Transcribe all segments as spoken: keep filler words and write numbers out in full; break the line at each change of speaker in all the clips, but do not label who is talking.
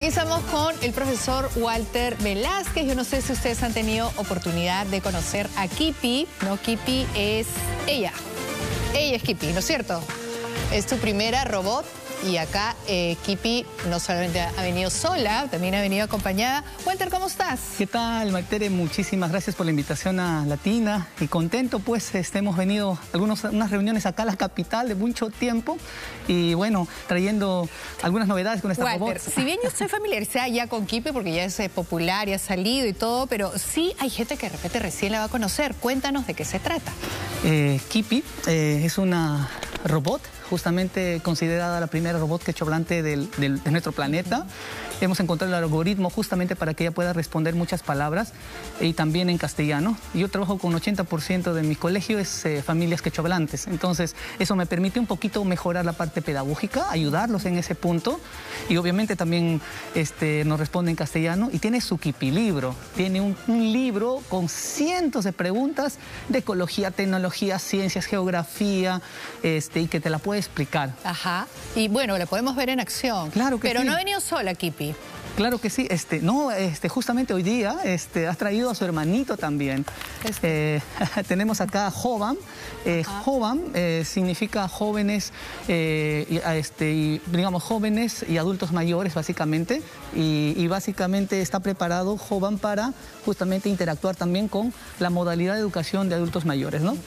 Estamos con el profesor Walter Velázquez. Yo no sé si ustedes han tenido oportunidad de conocer a Kipi, ¿no? Kipi es ella. Ella es Kipi, ¿no es cierto? Es tu primera robot. Y acá eh, Kipi no solamente ha venido sola, también ha venido acompañada. Walter, ¿cómo estás?
¿Qué tal, Maytere? Muchísimas gracias por la invitación a Latina. Y contento, pues, este, hemos venido a algunos, unas reuniones acá a la capital de mucho tiempo. Y bueno, trayendo algunas novedades con esta
Walter,
robot.
Si bien yo estoy familiarizada ya con Kipi, porque ya es eh, popular y ha salido y todo, pero sí hay gente que de repente recién la va a conocer. Cuéntanos de qué se trata.
Eh, Kipi eh, es una robot, justamente considerada la primera robot quechohablante del, del, de nuestro planeta. Hemos encontrado el algoritmo justamente para que ella pueda responder muchas palabras y también en castellano. Yo trabajo con ochenta por ciento de mi colegio es eh, familias quechohablantes, entonces eso me permite un poquito mejorar la parte pedagógica, ayudarlos en ese punto, y obviamente también este, nos responde en castellano. Y tiene su Kipi libro, tiene un, un libro con cientos de preguntas de ecología, tecnología, ciencias, geografía, este, y que te la puede explicar.
Ajá. Y bueno, la podemos ver en acción.
Claro que
Pero
sí.
no ha venido sola, Kipi.
Claro que sí. Este, no, este, justamente hoy día este, has traído a su hermanito también. Este. Eh, tenemos acá a Jovan. Eh, Jovan eh, significa jóvenes, eh, y, este, y, digamos, jóvenes y adultos mayores, básicamente. Y, y básicamente está preparado Jovan para justamente interactuar también con la modalidad de educación de adultos mayores, ¿no?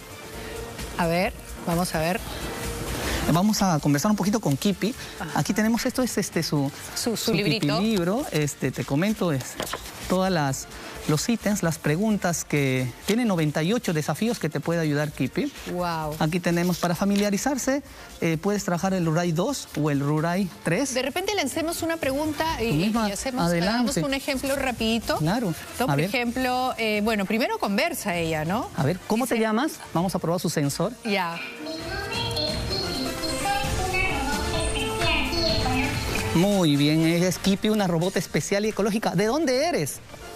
A ver, vamos a ver.
Vamos a conversar un poquito con Kipi. Ajá. Aquí tenemos, esto es este su,
su, su,
su
librito.
Kipi libro. Este, te comento, es todas las los ítems, las preguntas que tiene noventa y ocho desafíos que te puede ayudar Kipi.
Wow.
Aquí tenemos para familiarizarse, eh, puedes trabajar el Rurai dos o el Rurai tres.
De repente lancemos una pregunta y,
misma,
y hacemos, hagamos un ejemplo rapidito.
Claro.
So, por ejemplo, eh, bueno, primero conversa ella, ¿no?
A ver, ¿cómo
Dice,
te llamas? Vamos a probar su sensor.
Ya.
Muy bien, ella es Kipi, una robot especial y ecológica. ¿De dónde eres?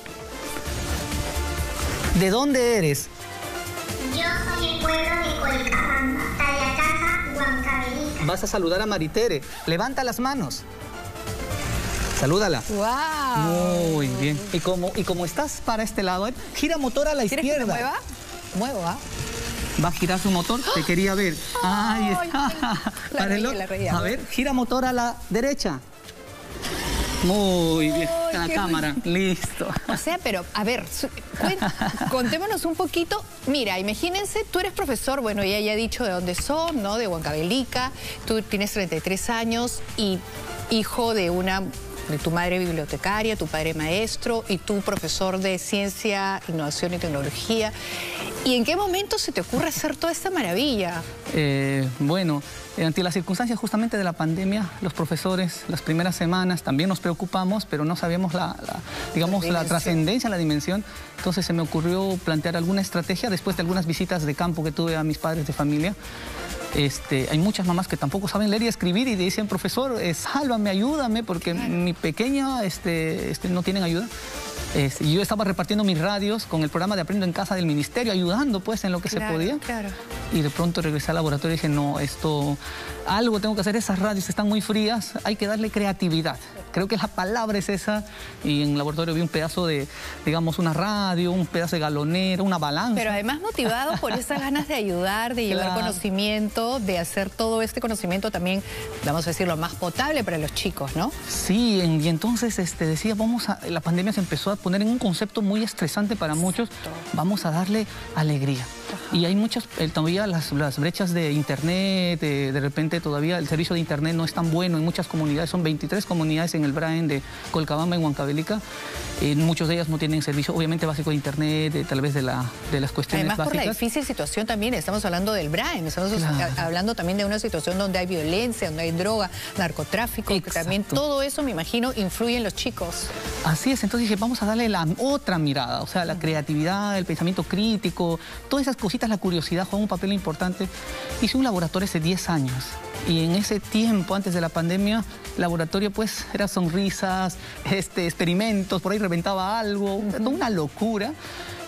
¿De dónde eres?
Yo soy el pueblo de Colcabamba, Tayacaja, Huancavelica.
Vas a saludar a Maritere. Levanta las manos. Salúdala.
¡Wow!
Muy bien. Y como, y como estás para este lado, gira motor a la
¿Quieres
izquierda.
que me mueva? Muevo, ¿ah?
Va a girar su motor, te quería ver. Ahí está.
La
Para
regué,
el...
la regué,
a ver, gira motor a la derecha. Muy bien, a la cámara, bien. Listo.
O sea, pero, a ver, contémonos un poquito. Mira, imagínense, tú eres profesor, bueno, ella ya ha dicho de dónde son, ¿no? De Huancavelica, tú tienes treinta y tres años y hijo de una... de tu madre bibliotecaria, tu padre maestro y tú profesor de ciencia, innovación y tecnología. ¿Y en qué momento se te ocurre hacer toda esta maravilla?
Eh, bueno, ante las circunstancias justamente de la pandemia, los profesores, las primeras semanas también nos preocupamos, pero no sabíamos la, la digamos, la, la trascendencia, la dimensión. Entonces se me ocurrió plantear alguna estrategia después de algunas visitas de campo que tuve a mis padres de familia. Este, hay muchas mamás que tampoco saben leer y escribir y dicen, profesor, eh, sálvame, ayúdame, porque mi pequeña este, este, no tienen ayuda. Este, yo estaba repartiendo mis radios con el programa de Aprendo en Casa del Ministerio, ayudando pues en lo que
claro,
se podía.
Claro.
Y de pronto regresé al laboratorio y dije, no, esto, algo tengo que hacer, esas radios están muy frías, hay que darle creatividad. Creo que la palabra es esa, y en el laboratorio vi un pedazo de, digamos, una radio, un pedazo de galonera, una balanza.
Pero además motivado por esas ganas de ayudar, de llevar claro. conocimiento, de hacer todo este conocimiento también, vamos a decirlo, más potable para los chicos, ¿no?
Sí, y entonces este, decía, vamos a, la pandemia se empezó a poner en un concepto muy estresante para muchos, vamos a darle alegría. Ajá. Y hay muchas, eh, todavía las, las brechas de internet, eh, de repente todavía el servicio de internet no es tan bueno en muchas comunidades, son veintitrés comunidades en el Brain de Colcabamba y Huancavelica, eh, muchos de ellas no tienen servicio, obviamente básico de internet, de, tal vez de, la, de las cuestiones
Además,
básicas.
Por la difícil situación también, estamos hablando del Brain, estamos claro. hablando también de una situación donde hay violencia, donde hay droga, narcotráfico, que también todo eso, me imagino, influye en los chicos.
Así es, entonces dije, vamos a darle la otra mirada, o sea, la creatividad, el pensamiento crítico, todas esas cositas, la curiosidad juega un papel importante. Hice un laboratorio hace diez años y en ese tiempo, antes de la pandemia, el laboratorio pues era sonrisas, este, experimentos, por ahí reventaba algo, uh-huh. toda una locura.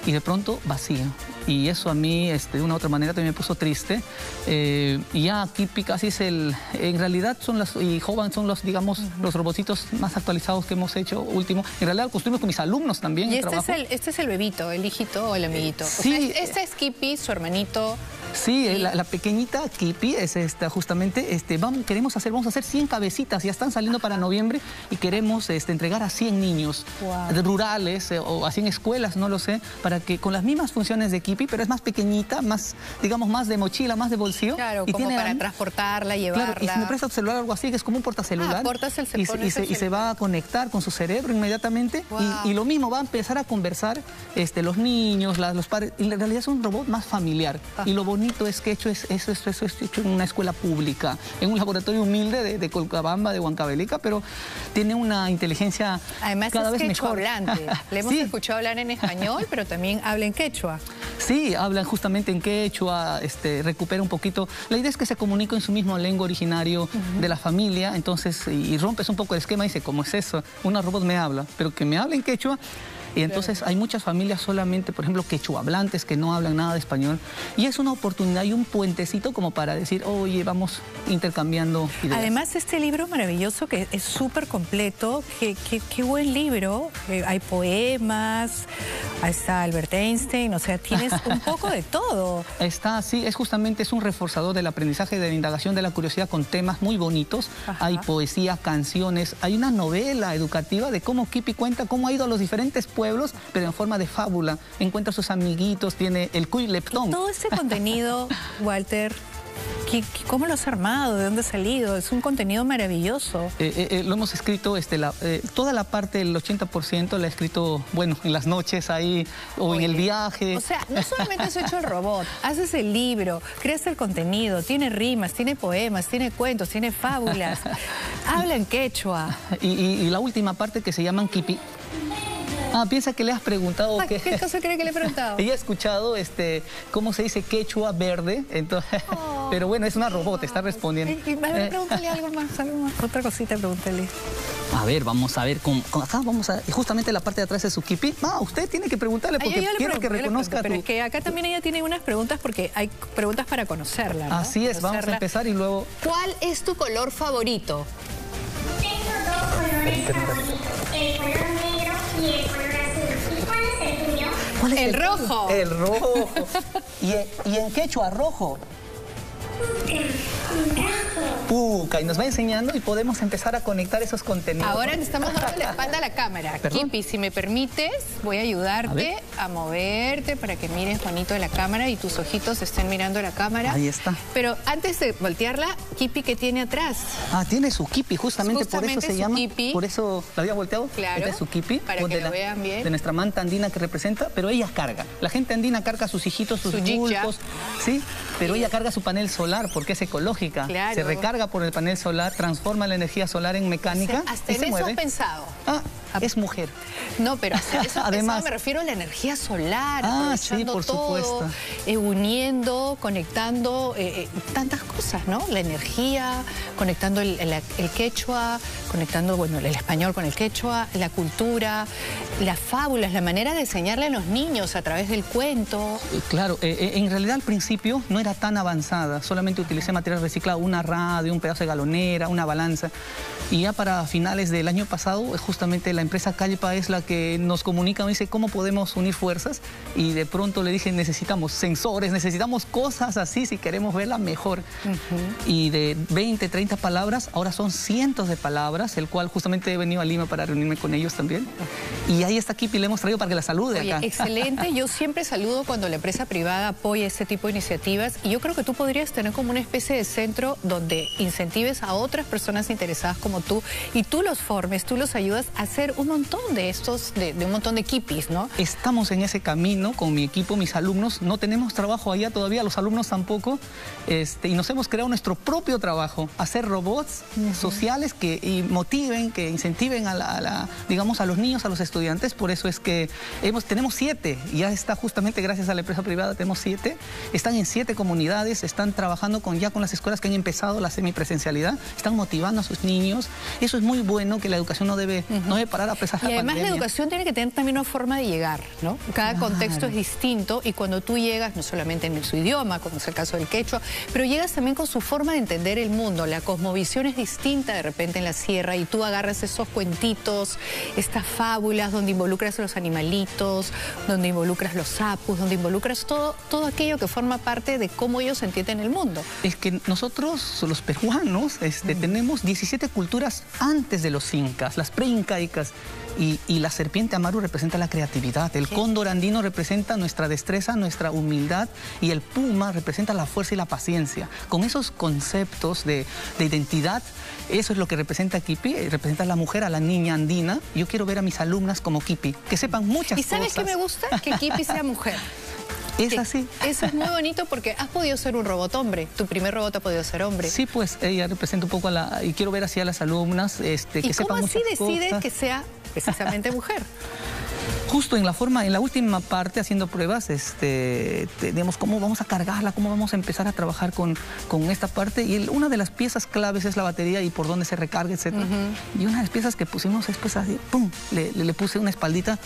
y de pronto vacía. Y eso a mí, este, de una u otra manera, también me puso triste. Eh, y ya Kipi casi es el... En realidad son las... Y Jovan son los, digamos, uh-huh. los robotitos más actualizados que hemos hecho último. En realidad construimos con mis alumnos también.
Y este es, el, este es el bebito, el hijito o el amiguito. Eh,
sí.
O sea, este es Kipi, su hermanito.
Sí, la, la pequeñita Kipi es esta, justamente, este, vamos, queremos hacer, vamos a hacer cien cabecitas, ya están saliendo para noviembre y queremos este, entregar a cien niños wow. rurales eh, o a cien escuelas, no lo sé, para que con las mismas funciones de Kipi, pero es más pequeñita, más, digamos, más de mochila, más de bolsillo.
Claro,
y
como
tiene,
para transportarla, llevarla.
Claro, y si me prestas tu celular o algo así, que es como un portacelular.
Ah, portas el,
y, se, y, se, y se va a conectar con su cerebro inmediatamente wow. y, y lo mismo, va a empezar a conversar este, los niños, la, los padres. Y en realidad es un robot más familiar. Ah. Y lo bonito es que hecho es Eso, eso, eso es hecho en una escuela pública, en un laboratorio humilde de, de Colcabamba, de Huancavelica, pero tiene una inteligencia
Además
cada
es
vez mejor.
Hablante. Le hemos
sí.
escuchado hablar en español, pero también habla en quechua.
Sí, hablan justamente en quechua, este, recupera un poquito. La idea es que se comunique en su mismo lengua originario uh-huh. de la familia, entonces, y, y rompes un poco el esquema y dice, ¿cómo es eso? Una robot me habla, pero que me hable en quechua. Y entonces hay muchas familias solamente, por ejemplo, quechuahablantes que no hablan nada de español. Y es una oportunidad y un puentecito como para decir, oye, vamos intercambiando ideas.
Además, este libro maravilloso que es súper completo, qué, qué, qué buen libro. Eh, hay poemas, está Albert Einstein, o sea, tienes un poco de todo.
Está, sí, es justamente, es un reforzador del aprendizaje, de la indagación, de la curiosidad con temas muy bonitos. Ajá. Hay poesía, canciones, hay una novela educativa de cómo Kipi cuenta cómo ha ido a los diferentes pueblos, pero en forma de fábula. Encuentra a sus amiguitos, tiene el cuy leptón.
Todo este contenido, Walter, ¿cómo lo has armado? ¿De dónde ha salido? Es un contenido maravilloso.
Eh, eh, eh, lo hemos escrito, este, la, eh, toda la parte, el ochenta por ciento la he escrito, bueno, en las noches ahí o Oye, en el viaje.
O sea, no solamente has hecho el robot, haces el libro, creas el contenido, tiene rimas, tiene poemas, tiene cuentos, tiene fábulas, habla en quechua.
Y, y, y la última parte que se llaman Kipi. Ah, piensa que le has preguntado...
Ah,
que...
¿Qué cosa cree que le he preguntado?
Ella ha escuchado este, cómo se dice quechua verde, entonces, oh, pero bueno, es una robot, está respondiendo.
Y, y eh. pregúntale algo más, algo más, otra cosita, pregúntale.
A ver, vamos a ver, con, con acá vamos a... Justamente la parte de atrás de su Kipi. Ah, usted tiene que preguntarle porque quiero pregunto, que reconozca
Pero
tu...
es que acá también ella tiene unas preguntas porque hay preguntas para conocerla, ¿no?
Así es,
conocerla.
Vamos a empezar y luego...
¿Cuál es tu color favorito?
Tengo dos colores favoritos, el color negro y el color azul. ¿Y cuál es el tuyo?
¿Cuál es
el,
el
rojo.
El rojo. ¿Y, y en quechua rojo? Puca, y nos va enseñando y podemos empezar a conectar esos contenidos.
Ahora estamos dando la espalda a la cámara. Kipi, si me permites, voy a ayudarte a, a moverte para que mires bonito de la cámara y tus ojitos estén mirando la cámara.
Ahí está.
Pero antes de voltearla, Kipi, ¿qué tiene atrás?
Ah, tiene su Kipi, justamente,
justamente
por eso se llama. Kipi. Por eso la había volteado.
Claro.
Esta es su Kipi.
Para que
de
lo
la,
vean bien.
De nuestra manta andina que representa, pero ella carga. La gente andina carga a sus hijitos, sus bultos, ¿sí? Pero ella carga su panel solar porque es ecológica.
Claro.
Se recarga por el panel solar, transforma la energía solar en mecánica.
O sea, hasta
y
en
se
eso
mueve.
has pensado.
Ah, es mujer.
No, pero hasta eso has
Además,
pensado, me refiero a la energía solar,
ah,
aprovechando
sí, por
todo,
supuesto.
Eh, uniendo, conectando eh, eh, tantas cosas, ¿no? La energía, conectando el, el, el quechua, conectando, bueno, el español con el quechua, la cultura, las fábulas, la manera de enseñarle a los niños a través del cuento.
Claro, eh, en realidad al principio no era tan avanzada, solamente utilicé material reciclado, una radio, un pedazo de galonera, una balanza. Y ya para finales del año pasado, justamente la empresa Calpa es la que nos comunica, me dice cómo podemos unir fuerzas. Y de pronto le dije, necesitamos sensores, necesitamos cosas así si queremos verla mejor. Uh-huh. Y de veinte, treinta palabras, ahora son cientos de palabras, el cual justamente he venido a Lima para reunirme con ellos también. Uh-huh. Y ahí está Kipi, le hemos traído para que la salude.
Oye,
acá.
Excelente, yo siempre saludo cuando la empresa privada apoya este tipo de iniciativas y yo creo que tú podrías tener como una especie de centro donde incentives a otras personas interesadas como tú y tú los formes, tú los ayudas a hacer un montón de estos, de, de un montón de Kipis, ¿no?
Estamos en ese camino con mi equipo, mis alumnos, no tenemos trabajo allá todavía, los alumnos tampoco, este, y nos hemos creado nuestro propio trabajo, hacer robots uh-huh. sociales que y motiven, que incentiven a, la, a la, digamos, a los niños, a los estudiantes, por eso es que hemos, tenemos siete, y ya está justamente gracias a la empresa privada, tenemos siete, están en siete comunidades, están trabajando con, ya con las escuelas que han empezado la semana. semipresencialidad, están motivando a sus niños. Eso es muy bueno, que la educación no debe, uh-huh. no debe parar a pesar de la
pandemia. Y además la educación tiene que tener también una forma de llegar, ¿no? Cada claro. contexto es distinto y cuando tú llegas, no solamente en su idioma, como es el caso del quechua, pero llegas también con su forma de entender el mundo. La cosmovisión es distinta de repente en la sierra y tú agarras esos cuentitos, estas fábulas donde involucras a los animalitos, donde involucras los sapos, donde involucras todo, todo aquello que forma parte de cómo ellos entienden el mundo.
Es que nosotros, los peruanos, este, mm. tenemos diecisiete culturas antes de los incas, las preincaicas. Y, y la serpiente Amaru representa la creatividad, el cóndor andino representa nuestra destreza, nuestra humildad, y el puma representa la fuerza y la paciencia. Con esos conceptos de, de identidad, eso es lo que representa Kipi, representa a la mujer, a la niña andina. Yo quiero ver a mis alumnas como Kipi, que sepan muchas cosas.
¿Y sabes qué me gusta? Que Kipi sea mujer.
Es así.
Eso es muy bonito porque has podido ser un robot hombre. Tu primer robot ha podido ser hombre.
Sí, pues ella representa un poco a la... Y quiero ver así a las alumnas este, que sepan muchas cosas.
¿Y cómo así decides que sea precisamente mujer?
Justo en la forma, en la última parte, haciendo pruebas, este, digamos, cómo vamos a cargarla, cómo vamos a empezar a trabajar con, con esta parte. Y el, una de las piezas claves es la batería y por dónde se recarga, etcétera. Uh-huh. Y una de las piezas que pusimos es pues así, pum, le, le, le puse una espaldita.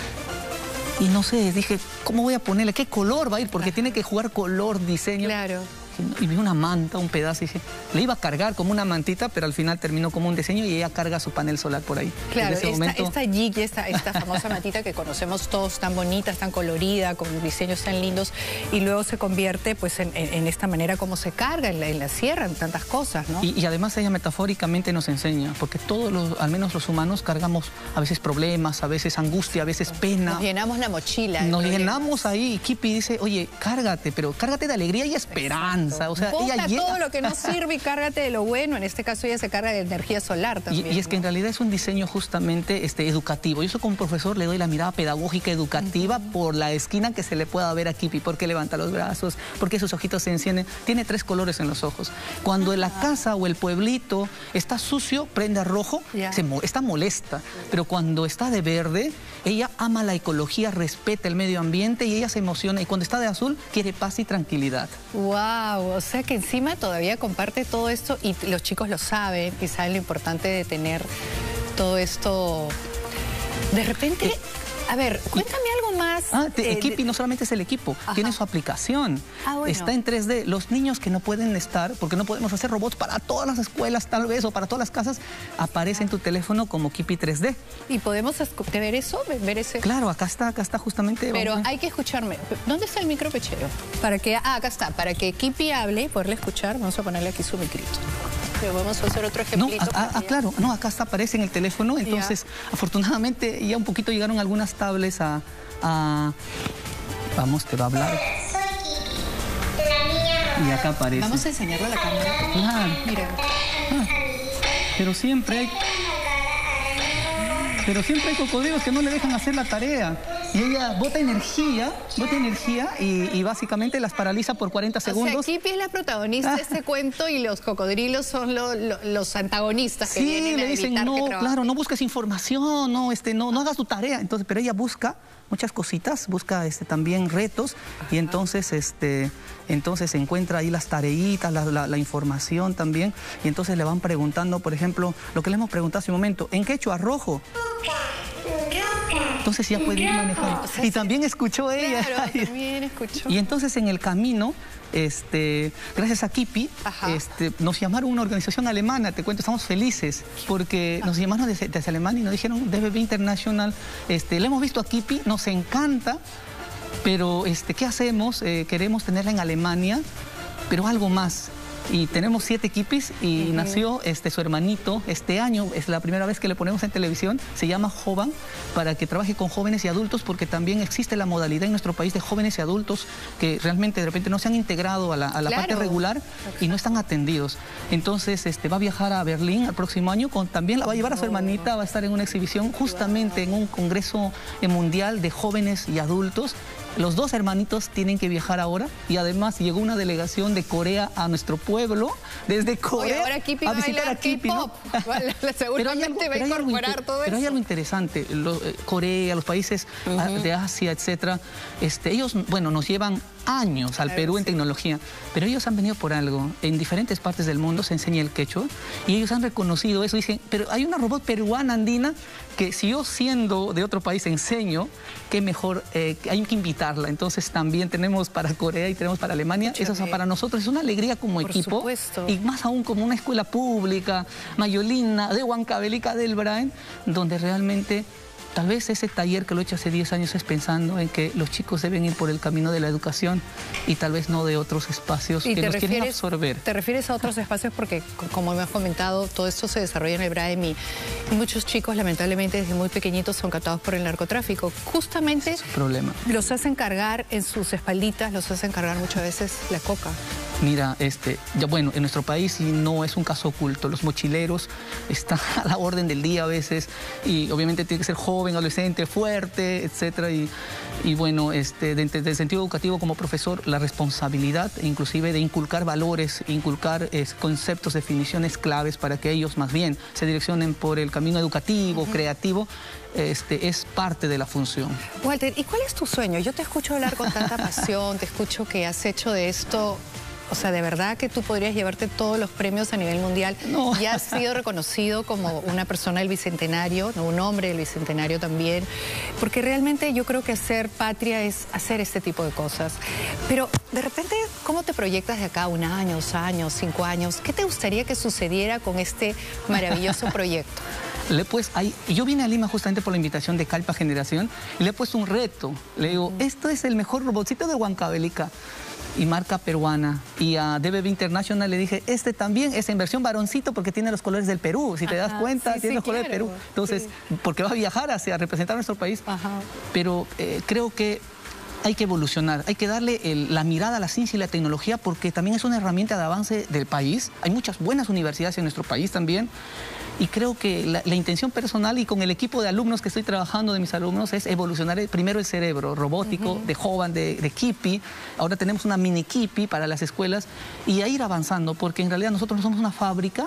Y no sé, dije, ¿cómo voy a ponerle? ¿Qué color va a ir? Porque tiene que jugar color, diseño.
Claro.
Y vi una manta, un pedazo, y dije, le iba a cargar como una mantita, pero al final terminó como un diseño y ella carga su panel solar por ahí.
Claro, esta, momento... esta jig, esta, esta famosa mantita que conocemos todos, tan bonita, tan colorida, con diseños tan lindos, y luego se convierte pues en, en, en esta manera como se carga en la, en la sierra, en tantas cosas, ¿no?
Y, y además ella metafóricamente nos enseña, porque todos los, al menos los humanos, cargamos a veces problemas, a veces angustia, a veces pena.
Nos llenamos la mochila.
Nos llenamos ahí, y Kipi dice, oye, cárgate, pero cárgate de alegría y esperanza. O sea,
Bota
ella llega...
todo lo que no sirve y cárgate de lo bueno. En este caso ella se carga de energía solar también.
Y, y es que
¿no?
en realidad es un diseño justamente este, educativo. Yo soy como profesor, le doy la mirada pedagógica educativa uh-huh. por la esquina que se le pueda ver a Kipi, porque levanta los brazos, porque sus ojitos se encienden. Tiene tres colores en los ojos. Cuando en la casa o el pueblito está sucio, prende a rojo, yeah. se mo está molesta. Pero cuando está de verde, ella ama la ecología, respeta el medio ambiente y ella se emociona. Y cuando está de azul, quiere paz y tranquilidad.
¡Wow! O sea que encima todavía comparte todo esto y los chicos lo saben y saben lo importante de tener todo esto. De repente, eh, a ver, cuéntame algo más.
Ah, te, eh, Kipi no solamente es el equipo, ajá. tiene su aplicación.
Ah, bueno.
Está en tres D. Los niños que no pueden estar, porque no podemos hacer robots para todas las escuelas tal vez o para todas las casas, aparece en tu teléfono como Kipi tres D.
¿Y podemos ver eso? ¿Ver ese?
Claro, acá está, acá está justamente.
Pero hay que escucharme. ¿Dónde está el micro pechero? Para que, ah, acá está. Para que Kipi hable y poderle escuchar, vamos a ponerle aquí su micrito. Pero vamos a hacer otro ejemplito.
No, ah, ah, claro, no, acá está, aparece en el teléfono, entonces ya. Afortunadamente ya un poquito llegaron algunas tablets a, a... Vamos, te va a hablar.
Soy Kipi, la niña.
Y acá aparece.
Vamos a enseñarlo a la cámara.
Claro.
Mira.
Ah, pero siempre hay... Pero siempre hay cocodrilos que no le dejan hacer la tarea. Y ella bota energía, bota energía y, y básicamente las paraliza por cuarenta segundos.
O sea, Kipi es la protagonista de este cuento y los cocodrilos son lo, lo, los antagonistas que
sí,
vienen
le
a
dicen,
evitar
no,
que
claro, no busques información, no, este, no, no hagas tu tarea. Entonces, pero ella busca muchas cositas, busca este, también retos. Ajá. Y entonces, este, entonces encuentra ahí las tareitas, la, la, la información también. Y entonces le van preguntando, por ejemplo, lo que le hemos preguntado hace un momento, ¿en quechua rojo? Entonces ya puede ir manejando. O sea, y también escuchó ella.
Claro, también escuchó.
Y entonces en el camino, este, gracias a Kipi, este, nos llamaron una organización alemana, te cuento, estamos felices, porque nos llamaron desde, desde Alemania y nos dijeron, D B B International, este, le hemos visto a Kipi, nos encanta, pero este, ¿qué hacemos? Eh, queremos tenerla en Alemania, pero algo más. Y tenemos siete Kipis y uh-huh. nació este, su hermanito este año, es la primera vez que le ponemos en televisión, se llama Jovan, para que trabaje con jóvenes y adultos, porque también existe la modalidad en nuestro país de jóvenes y adultos que realmente de repente no se han integrado a la, a la claro. parte regular Exacto. y no están atendidos. Entonces este, va a viajar a Berlín el próximo año, con, también la va a llevar a su hermanita, va a estar en una exhibición justamente en un congreso mundial de jóvenes y adultos. los dos hermanitos tienen que viajar ahora y además llegó una delegación de Corea a nuestro pueblo, desde Corea.
Oye, ahora Kipi
a
va a
visitar
bailar
a Kipi, ¿no?
Seguramente va a incorporar todo eso.
Pero hay algo interesante, Lo, eh, Corea, los países uh-huh. de Asia, etcétera, este, ellos, bueno, nos llevan años al Perú en tecnología, pero ellos han venido por algo. En diferentes partes del mundo se enseña el quechua y ellos han reconocido eso. Dicen, pero hay una robot peruana andina que si yo siendo de otro país enseño, qué mejor, eh, hay que invitarla. Entonces también tenemos para Corea y tenemos para Alemania. Eso para nosotros es una alegría como
por
equipo.
Supuesto.
Y más aún como una escuela pública, Mayolina, de Huancavelica del Brain, donde realmente tal vez ese taller que lo he hecho hace diez años es pensando en que los chicos deben ir por el camino de la educación y tal vez no de otros espacios que los quieren absorber.
¿Te refieres a otros espacios? Porque, como me has comentado, todo esto se desarrolla en el BRAEM y muchos chicos, lamentablemente, desde muy pequeñitos son captados por el narcotráfico. Justamente
es un problema.
Los hacen cargar en sus espalditas, los hacen cargar muchas veces la coca.
Mira, este, ya bueno, en nuestro país y no es un caso oculto. Los mochileros están a la orden del día a veces y obviamente tiene que ser joven, adolescente, fuerte, etcétera. Y, y bueno, este, desde el sentido educativo como profesor, la responsabilidad inclusive de inculcar valores, inculcar eh, conceptos, definiciones claves para que ellos más bien se direccionen por el camino educativo, uh-huh. creativo, Este, es parte de la función.
Walter, ¿y cuál es tu sueño? Yo te escucho hablar con tanta pasión, te escucho que has hecho de esto, o sea, de verdad que tú podrías llevarte todos los premios a nivel mundial.
No.
Ya has sido reconocido como una persona del Bicentenario, ¿no? Un hombre del Bicentenario también, porque realmente yo creo que hacer patria es hacer este tipo de cosas. Pero de repente, ¿cómo te proyectas de acá un año, dos años, cinco años? ¿Qué te gustaría que sucediera con este maravilloso proyecto?
Le pues, ahí, yo vine a Lima justamente por la invitación de Calpa Generación y le he puesto un reto. Le digo, uh-huh. esto es el mejor robotcito de Huancavelica y marca peruana. Y a D B B International le dije, este también es en versión varoncito porque tiene los colores del Perú. Si te Ajá, das cuenta,
sí,
tiene
sí,
los colores
claro,
del Perú. Entonces,
sí.
porque va a viajar hacia representar a nuestro país.
Ajá.
Pero eh, creo que hay que evolucionar, hay que darle el, la mirada a la ciencia y la tecnología porque también es una herramienta de avance del país. Hay muchas buenas universidades en nuestro país también. Y creo que la, la intención personal y con el equipo de alumnos que estoy trabajando, de mis alumnos, es evolucionar el, primero el cerebro robótico, uh-huh. de Jovan, de, de Kipi. Ahora tenemos una mini Kipi para las escuelas y a ir avanzando, porque en realidad nosotros no somos una fábrica,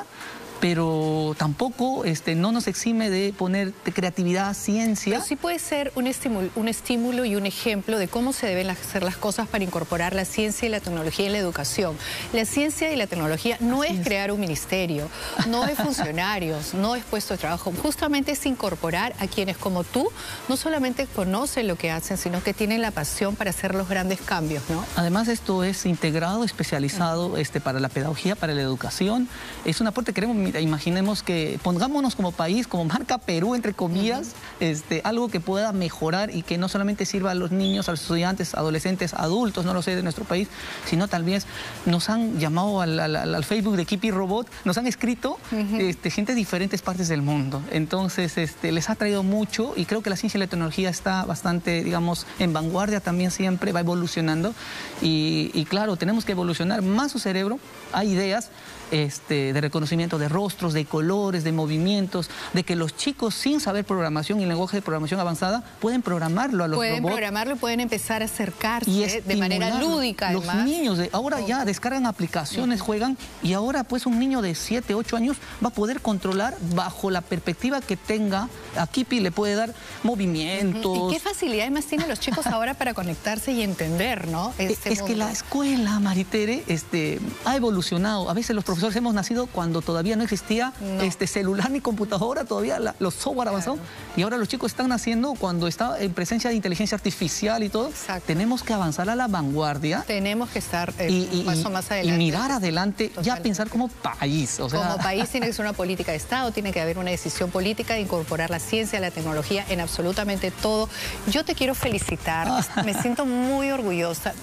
pero tampoco este, no nos exime de poner de creatividad, ciencia.
Pero sí puede ser un estímulo, un estímulo y un ejemplo de cómo se deben hacer las cosas para incorporar la ciencia y la tecnología en la educación. La ciencia y la tecnología no es, es crear un ministerio, no es funcionarios, no es puesto de trabajo. Justamente es incorporar a quienes como tú no solamente conocen lo que hacen, sino que tienen la pasión para hacer los grandes cambios, ¿no?
Además, esto es integrado, especializado uh-huh. este, para la pedagogía, para la educación. Es un aporte que queremos. Imaginemos que pongámonos como país, como marca Perú, entre comillas, uh-huh. este, algo que pueda mejorar y que no solamente sirva a los niños, a los estudiantes, adolescentes, adultos, no lo sé, de nuestro país, sino tal vez nos han llamado al, al, al Facebook de Kipi Robot, nos han escrito uh-huh. este, gente de diferentes partes del mundo. Entonces, este, les ha traído mucho y creo que la ciencia y la tecnología está bastante, digamos, en vanguardia también siempre, va evolucionando. Y, y claro, tenemos que evolucionar más su cerebro. Hay ideas este, de reconocimiento de rostros, de colores, de movimientos, de que los chicos sin saber programación y lenguaje de programación avanzada pueden programarlo a los
pueden
robots.
Pueden programarlo y pueden empezar a acercarse de manera lúdica.
Los
además.
niños de ahora oh. ya descargan aplicaciones, uh-huh. juegan y ahora pues un niño de siete, ocho años va a poder controlar bajo la perspectiva que tenga. A Kipi le puede dar movimientos.
Uh-huh. ¿Y qué facilidades más tienen los chicos ahora para conectarse y entender, ¿no? Este
es mundo. Que la escuela, Maritere, este, ha evolucionado. A veces los profesores hemos nacido cuando todavía no existía no. este celular ni computadora, todavía la, los software claro. avanzó y ahora los chicos están naciendo cuando está en presencia de inteligencia artificial y todo.
Exacto.
Tenemos que avanzar a la vanguardia.
Tenemos que estar eh,
y,
un paso más adelante.
Y mirar adelante, totalmente. Ya pensar como país. O sea...
Como país tiene que ser una política de Estado, tiene que haber una decisión política de incorporar la ciencia, la tecnología en absolutamente todo. Yo te quiero felicitar, me siento muy orgullosa.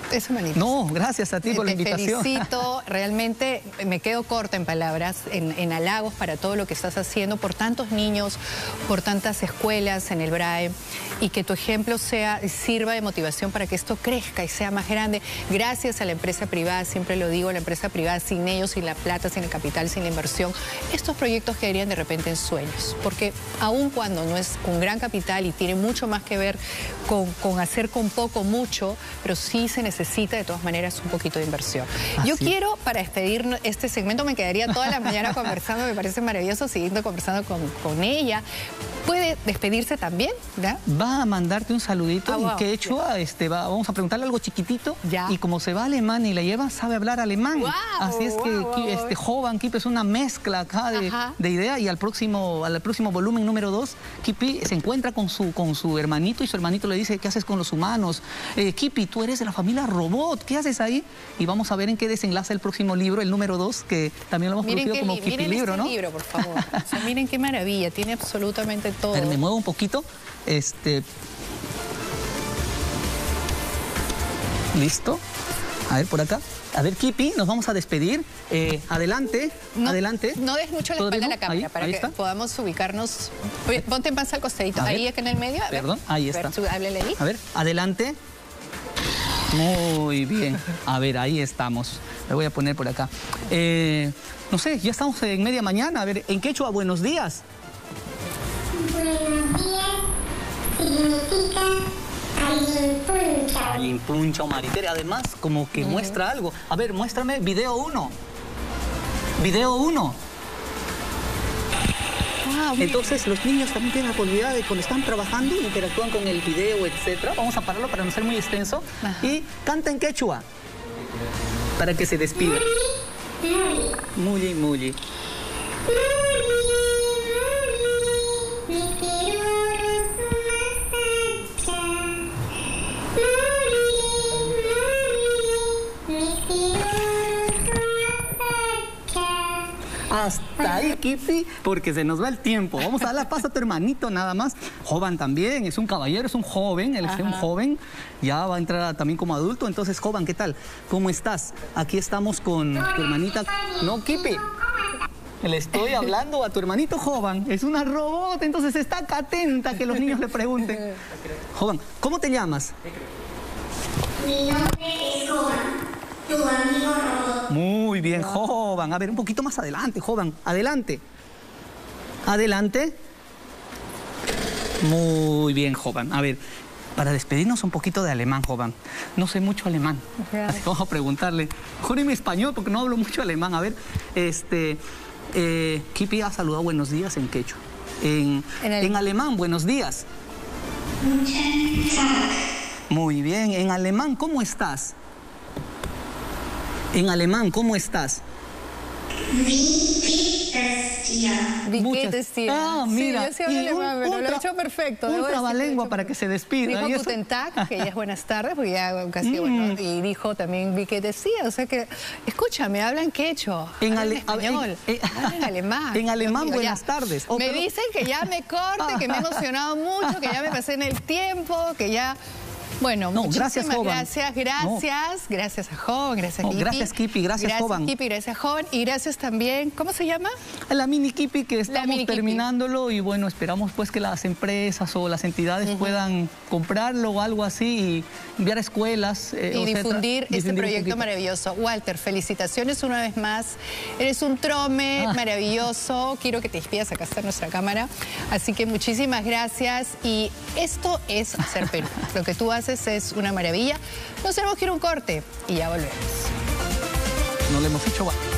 Eso, manito.
No, gracias a ti por la
Te
invitación.
felicito, realmente me quedo corta en palabras, en, en halagos para todo lo que estás haciendo por tantos niños, por tantas escuelas en el B R A E, y que tu ejemplo sea, sirva de motivación para que esto crezca y sea más grande. Gracias a la empresa privada, siempre lo digo, la empresa privada, sin ellos, sin la plata, sin el capital, sin la inversión, estos proyectos quedarían de repente en sueños, porque aun cuando no es con gran capital y tiene mucho más que ver con, con hacer con poco, mucho, pero sí se necesita de todas maneras un poquito de inversión.
Así.
Yo quiero, para despedir este segmento, me quedaría toda la mañana conversando, me parece maravilloso, siguiendo conversando con, con ella. ¿Puede despedirse también? ¿Ya?
Va a mandarte un saludito
Ah, wow.
en quechua, este, va, vamos a preguntarle algo chiquitito.
Ya.
Y como se va a alemán y la lleva, sabe hablar alemán.
Wow,
Así es que
wow,
Ki-
wow.
este joven Kipi es una mezcla acá de,
Ajá.
de idea, y al próximo, al próximo volumen número dos, Kipi se encuentra con su, con su hermanito, y su hermanito le dice: ¿qué haces con los humanos? Eh, Kipi, tú eres de la familia Robot, ¿qué haces ahí? Y vamos a ver en qué desenlaza el próximo libro, el número dos, que también lo hemos
Miren,
producido
qué,
como
li-
Kipi
miren
Libro,
este
¿no?
libro, por favor. O sea, miren qué maravilla, tiene absolutamente todo.
A ver, me muevo un poquito. Este... ¿Listo? A ver, por acá. A ver, Kipi, nos vamos a despedir. Eh, adelante,
No,
adelante.
no des mucho la
¿Todo
espalda a
bien?
la cámara
Ahí,
para
ahí
que
está.
podamos ubicarnos. Oye, ponte en panza al costadito.
A ver.
Ahí, acá en el medio. A ver.
Perdón, ahí
A ver,
está.
tú, háblele ahí.
A ver, adelante. Muy bien. A ver, ahí estamos. Me voy a poner por acá. Eh, no sé, ya estamos en media mañana. A ver, en quechua, buenos días.
Buenos días significa Alimpuncha.
Alimpuncha o maritere. Además, como que muestra algo. A ver, muéstrame video uno. Video uno.
Ah, mira.
Entonces, los niños también tienen la posibilidad de, cuando están trabajando, interactúan con el video, etcétera. Vamos a pararlo para no ser muy extenso.
Ajá.
Y canta en quechua para que se despida. Muy, muy. Hasta ahí, Kipi, porque se nos va el tiempo. Vamos a dar la paz a tu hermanito nada más. Joven también, es un caballero, es un joven, él es un
Ajá.
joven, ya va a entrar también como adulto. Entonces, joven, ¿qué tal? ¿Cómo estás? Aquí estamos con tu hermanita. No, Kipi. Le estoy hablando a tu hermanito joven, es una robot, entonces está acá atenta a que los niños le pregunten. Joven, ¿cómo te llamas?
Mi nombre es Jovan, tu amigo robot.
Muy bien, joven. A ver, un poquito más adelante, joven. Adelante. Adelante. Muy bien, joven. A ver, para despedirnos un poquito de alemán, joven. No sé mucho alemán.
Ya.
Así que vamos a preguntarle. Mejor en español, porque no hablo mucho alemán. A ver, este... Eh, Kipi ha saludado buenos días en quechua. En,
En el-
en alemán, buenos días. Muy bien. En alemán, ¿cómo estás? En alemán, ¿cómo estás?
Di
Muchas-
que te decía.
Ah, mira.
Sí, yo sí hablo
Y un-
alemán, pero
un
lo he
tra-
hecho perfecto.
Un
debo decir que lo he
trabalengua
hecho
para que se despida.
Dijo
¿y eso?
Guten Tag, que ya es buenas tardes, porque ya casi, bueno, y dijo también vi que decía, o sea que, escúchame, hablan quechua,
En
hablan
ale-
español,
en- en-
hablan alemán.
en alemán,
Dios mío,
buenas
ya.
tardes. Oh,
me
pero-
dicen que ya me corte, que me he emocionado mucho, que ya me pasé en el tiempo, que ya... Bueno,
No,
muchísimas
gracias, Jovan.
gracias, gracias, gracias a Jovan, gracias
No,
Kipi.
gracias, Kipi, gracias, Jovan.
Gracias Kipi, gracias Jovan, y gracias también, ¿cómo se llama?
La mini Kipi que estamos
mini Kipi.
terminándolo, y bueno, esperamos pues que las empresas o las entidades puedan comprarlo o algo así y enviar a escuelas. eh,
Y
o sea,
difundir este
difundir un
proyecto
poquito.
maravilloso. Walter, felicitaciones una vez más. Eres un trome
Ah.
maravilloso. Quiero que te despidas, acá está nuestra cámara. Así que muchísimas gracias. Y esto es Hacer Perú. Lo que tú haces es una maravilla. Nos tenemos que ir a un corte y ya volvemos.
No le hemos hecho.